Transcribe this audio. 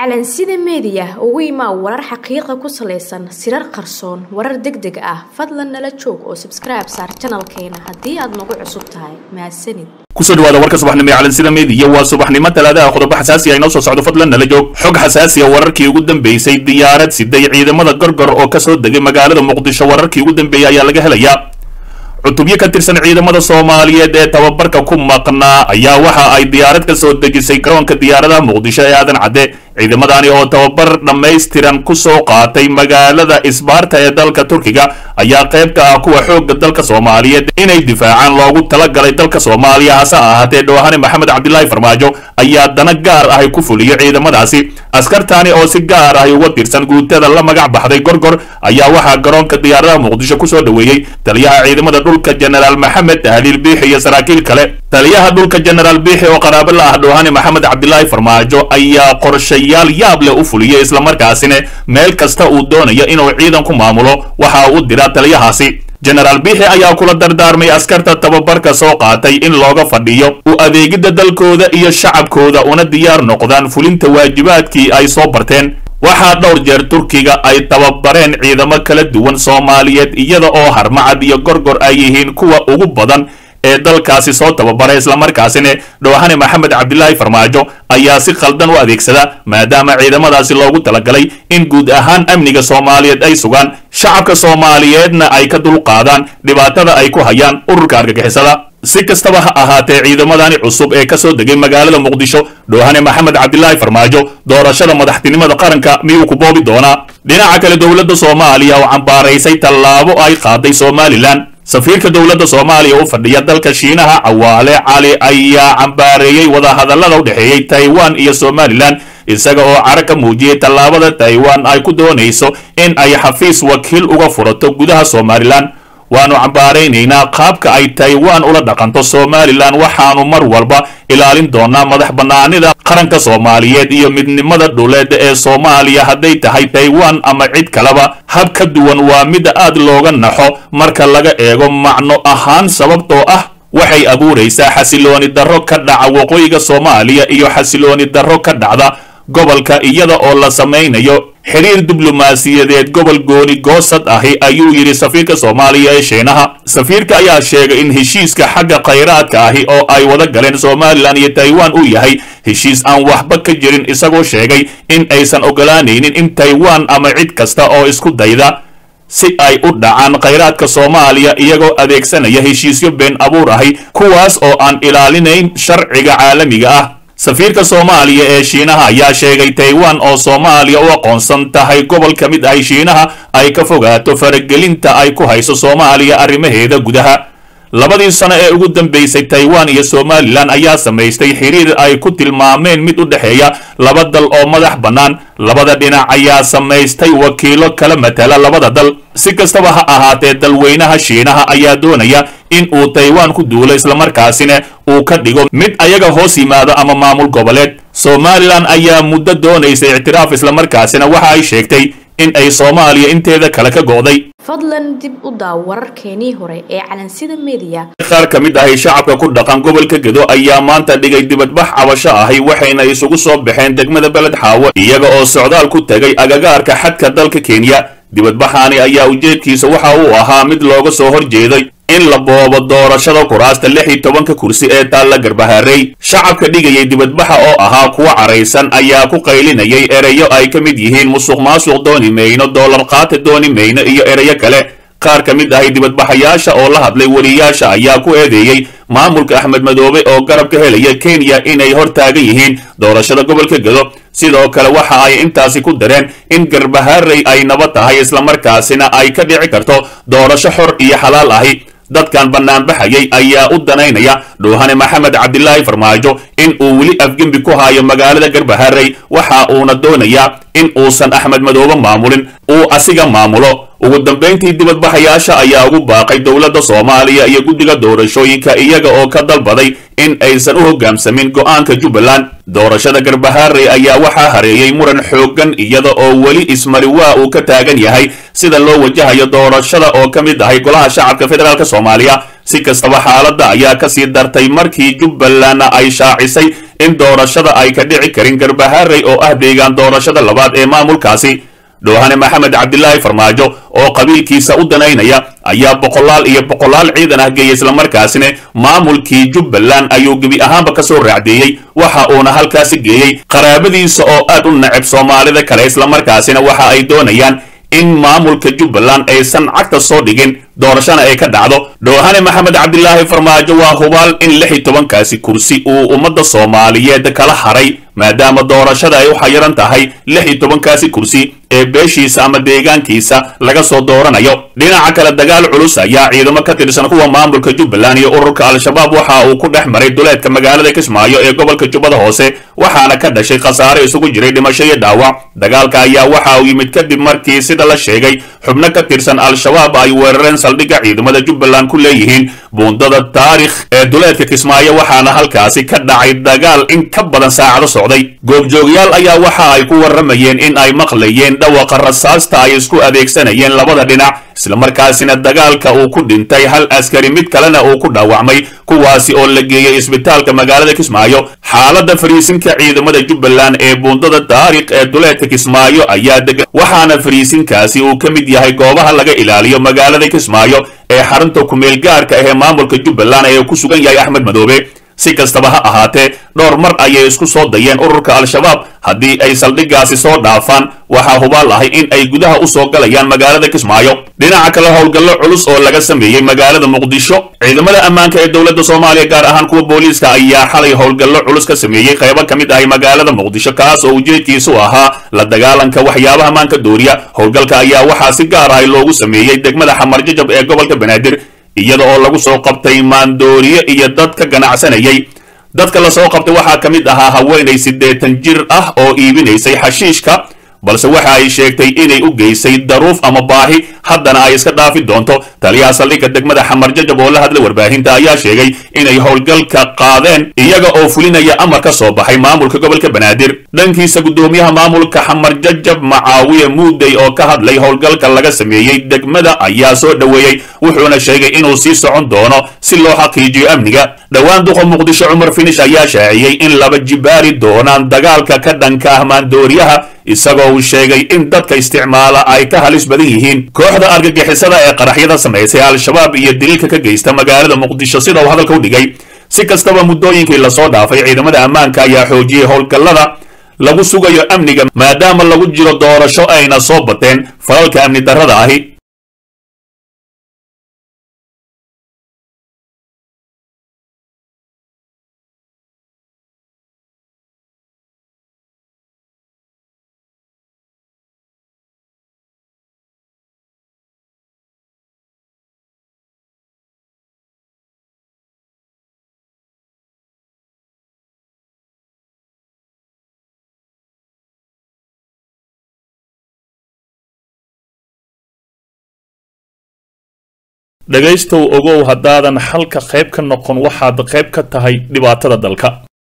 calansida media ugu imaa warar xaqiiqo ku saleysan sirar qarsoon warar degdeg ah fadlan nala joog oo subscribe saar channelkeena hadii aad nagu cusub tahay mahadsanid kusoo dhawaada warka subaxnimo ee calansida media waa subaxnimo talaada qodobo xasaasi ah inoo soo socdo fadlan nala joog xog xasaasi ah wararkii ugu dambeysay diyaarad siday ciidamada gorgor oo ka soo degay magaalada muqdisho wararkii ugu dambeeyay ayaa laga helayaa cutubyo ka tirsan ciidamada Soomaaliyeed ee tababarka ku maqnaa ayaa waxa ay diyaarad ka soo dejisay garoonka diyaaradaha muqdisho ee aadan cadde ciidamadani oo tababar dhameystiran ku soo qaatay magaalada Isbaarta ee dalka Turkiga ayaa qayb ka ah kuwa xoogga dalka Soomaaliyeed inay difaacaan loogu talagalay dalka Soomaaliya hase ahaatee Doohane Maxamed Cabdullaahi Farmaajo ayaa dana gaar ah ku fuliyay ciidamadaasi askartaani oo si gaar ah uga tirsan guutada la magac baxday gorgor ayaa waxa garoonka diyaaradaha muqdisho ku soo dhaweeyay taliyaha ciidamada dhulka General Maxamed Tahliil Biixi iyo saraakiil kale taliyaha dhulka General Biixi oo qaraabo la ah Doohane Maxamed Cabdullaahi Farmaajo ayaa qorshayaal yaab leh u fuliyay isla markaasina meel kasta uu doonayo inuu ciidan ku maamulo waxa uu diraa taliyahaasi General Biixi ayaa kula dardaarmay askarta tababarka soo qaatay in looga fadhiyo u adeegida dalkooda iyo shacabkooda una diyaar noqdaan fulinta waajibaadkii ay soo barteen waxaa dhowr jeer Turkiga ay tababareen ciidamo kala duwan Soomaaliyeed iyada oo Harmacad iyo Gorgor ay yihiin kuwa ugu badan ee dalkaasi soo tababaray isla markaasina Doohane Maxamed Cabdullaahi Farmaajo ayaa si khaldan u adeegsada maadaama ciidamadaasi loogu talagalay in guud ahaan amniga Soomaaliyeed ay sugaan shacabka Soomaaliyeedna ay ka dulqaadaan dhibaatada ay ku hayaan ururka argagixisada si kastaba ha ahaatee ciidamadani cusub ee ka soo degay magaalada Muqdisho Doohane Maxamed Cabdullaahi Farmaajo doorashada madaxtinimada qaranka miyuu ku boobi doonaa dhinaca kale dawladda Soomaaliya oo cambaaraysay tallaabo ay qaaday Somaliland safiirka dawladda Soomaaliya oo fadhiya dalka Shiinaha Cawaale Cali ayaa cambaareeyay wada hadallada u dhaxeeyay Taiwan iyo Somaliland isaga oo caraq ka muujiyay tallaabada Taiwan ay ku doonayso in ay xafiis wakiil uga furato gudaha Somaliland waanu cambaareynayna qaabka ay Taiwan ula dhaqanto Somaliland waxaanu mar walba ilaalin doonaa madax banaanida qaranka Soomaaliyeed iyo midnimada dhuleed ee Soomaaliya haday tahay Taiwan ama cid kaleba hab ka duwan waa mid aad looga naxo marka laga eego macno ahaan sababtoo ah waxay abuuraysaa xasilooni darro ka dhaca waqooyiga Soomaaliya iyo xasilooni darro ka dhacda gobolka iyada oo la sameynayo xiriir diblomaasiyadeed gobol gooni goosad ahi ayuu yiri safiirka Soomaaliya ee Shiinaha safiirka ayaa sheegay in heshiiska xagga khayraadka ahi oo ay wada galeen Somaliland iyo Taiwan uu yahay heshiis aan waxba ka jirin isagoo sheegay in aysan ogolaanaynin in Taiwan ama cid kasta oo isku dayda si ay u dhacaan khayraadka Soomaaliya iyagoo adeegsanaya heshiisyo been abuur ahi kuwaas oo aan ilaalinayn sharciga caalamiga ah safiirka Soomaaliya ee Shiinaha ayaa sheegay Taiwan oo Soomaaliya u aqoonsan tahay gobol ka mid ah Shiinaha ay ka fogaato faragelinta ay ku hayso Soomaaliya arrimaheeda gudaha labadii sano ee ugu dambeysay Taiwan iyo Somaliland ayaa sameystay xiriir ay ku tilmaameen mid u dhaxeeya laba dal oo madax bannaan labada dhinac ayaa sameystay wakiilo kala matala labada dal si kastaba ha ahaatee dalweynaha Shiinaha ayaa doonaya in uu Taiwan ku duulo isla markaasina uu ka dhigo mid ayaga hoos yimaado ama maamul goboleed Somaliland ayaa muddo doonaysay ictiraaf isla markaasina waxa ay sheegtay in ay Soomaaliya inteeda kale ka go'day fadlan dib u daaw wararkeenii hore ee calansida media qaar ka mid ah shacabka ku dhaqan gobolka Gedo ayaa maanta dhigay dibadbax cabasho ahi waxayna isugu soo baxeen degmada Beled Xaawo iyaga oo socdaal ku tagay agagaarka xadka dalka Kenya dibadbaxani ayaa ujeedkiisa waxa uu ahaa mid looga soo horjeeday in la boobo doorashada kuraasta 16 kursi ee taalla Garbaharey shacabka dhigayay dibadbaxa oo ahaa kuwa careysan ayaa ku qaylinayay erayo ay ka mid yihiin musuqmaasuq dooni meeyno dollar qaata dooni meeyno iyo erayo kale qaar ka mid ah dibadbaxayaasha oo la hadlay wariyaasha ayaa ku eedeeyay maamulka Axmed Madoobe oo garab ka helaya Kenya inay hortaagan yihiin doorashada gobolka Gedo sidoo kale waxa ay intaasi ku dareen in Garbaharey ay nabad tahay isla markaasina ay ka dhici karto doorasho xor iyo xalaal ahi dadkan bannaan baxayay ayaa u danaynaya Doohane Maxamed Cabdullaahi Farmaajo in uu wali afgembi ku haayo magaalada Garbaharey waxa uuna doonayaa in uusan Axmed Madoobe maamulin uu asiga maamulo ugu dambeyntii dibadbaxayaasha ayaa ugu baaqay dawladda Soomaaliya iyo guddiga doorashooyinka iyaga oo ka dalbaday in aysan u hoggaamsamin go'aanka Jubbaland doorashada Garbaharey ayaa waxa hareeyay muran xooggan iyada oo wali ismari waa uu ka taagan yahay sida loo wajahayo doorashada oo ka mid ah golaha shacabka federaalka Soomaaliya si kastaba xaaladda ayaa kasii dartay markii jubbaland ay shaacisay in doorashada ay ka dhici karin garbaharey oo ah deegaan doorashada labaad ee maamulkaasi. dhoohane maxamed cabdilaahi farmaajo oo qabiilkiisa u danaynaya ayaa boqolaal iyo boqolaal ciidan ah geeyay, islamarkaasina maamulkii jubbaland ayuu gebi ahaanba kasoo raacdeeyey. waxa uuna halkaasi geeyey qaraabadiisa oo aad u neceb soomaalida kale, islamarkaasina waxa ay doonayaan in maamulka jubbaland aysan cagta soo dhigin doorashana ay ka dhacdo. dhoohane maxamed cabdilaahi farmaajo waa hubaal in 16kaasi kursi uu ummadda soomaaliyeed kala haray, maadaama doorashada ay u xayiran tahay 16kaasi kursi ee beeshiisa ama deegaankiisa laga soo dooranayo. dhinaca kale dagaal culus ayaa ciidamo ka tirsan kuwa maamulka jubbaland iyo ururka al-shabaab waxa uu ku dhex maray duleedka magaalada kismaayo ee gobolka jubbada hoose, waxaana ka dhashay khasaare isugu jiray dhimasho iyo dhaawac. dagaalka ayaa waxa uu yimid kadib markii sida la sheegay xubno ka tirsan al-shabaab ay weerareen saldhigga ciidamada jubbaland ku leeyihiin buundada taarikh ee duleedka kismaayo, waxaana halkaasi ka dhacay dagaal in ka badan saacado socday. goobjoogyaal ayaa waxa ay ku waramayeen in ay maqlayeen dhawaqa rasaasta ay isku adeegsanayeen labada dhinac, islamarkaasina dagaalka uu ku dhintay hal askari, mid kalena uu ku dhaawacmay, kuwaasi oo la geeyey isbitaalka magaalada kismaayo. xaaladda fariisinka ciidamada jubbaland ee buundada taarikh ee duleedka kismaayo ayaa degan, waxaana fariisinkaasi uu ka mid yahay goobaha laga ilaaliyo magaalada kismaayo ee xarunta kumeel gaarka ah ee maamulka jubbaland ee ku sugan yahay axmed madoobe. si kastaba ha ahaatee dhowr mar ayay isku soo dayeen ururka al-shabaab, haddii ay saldhiggaasi soo dhaafaan waxaa hubaal ahay in ay gudaha u soo galayaan magaalada kismaayo. dhinaca kale howlgallo culus oo laga sameeyey magaalada muqdisho, ciidamada ammaanka ee dowladda soomaaliya gaar ahaan kuwa booliiska ayaa xalay howlgallo culus ka sameeyey qaybo ka mid ahay magaalada muqdisho, kaas oo ujeedkiisu ahaa la dagaalanka waxyaabaha maanka dooriya. howlgalka ayaa waxaa si gaar ah loogu sameeyey degmada xamarjajab ee gobolka banaadir, iyada oo lagu soo qabtay maandooriye iyo dad ka ganacsanayay. dadka la soo qabtay waxaa ka mid ahaa haweenay 80 jir ah oo iibinaysay xashiishka, balse waxa ay sheegtay inay u geysay daruuf ama baahi, haddana ay iska dhaafi doonto. taliyaha saldhigga degmada xamarjajab oo la hadlay warbaahinta ayaa sheegay inay howlgalka qaadeen iyaga oo fulinaya amar ka soo baxay maamulka gobolka banaadir. dhankiisa gudoomiyaha maamulka xamarjajab macaawiye muudey oo ka hadlay howlgalka laga sameeyey degmada ayaa soo dhoweeyey, wuxuuna sheegay inuu sii socon doono si loo xaqiijiyo amniga. dhowaan duqa muqdisho cumar finish ayaa shaaciyey in laba jibaari doonaan dagaalka ka dhanka ah maandooriyaha, isagoo uu sheegay in dadka isticmaala ay ka halis badan yihiin kooxda argagixisada ee qaraxyada samaysay al-shabaab iyo daliilka ka geysta magaalada muqdisho, sida uu hadalka u dhigay. si kastaba muddooyinkii lasoo dhaafay ciidamada ammaanka ayaa xoojiyey howlgallada lagu sugayo amniga, maadaama lagu jiro doorasho ayna soo bateen falalka amni darrada ahi. dhegaystow ogow haddaadan xalka qayb ka noqon waxaad qayb ka tahay dhibaatada dalka.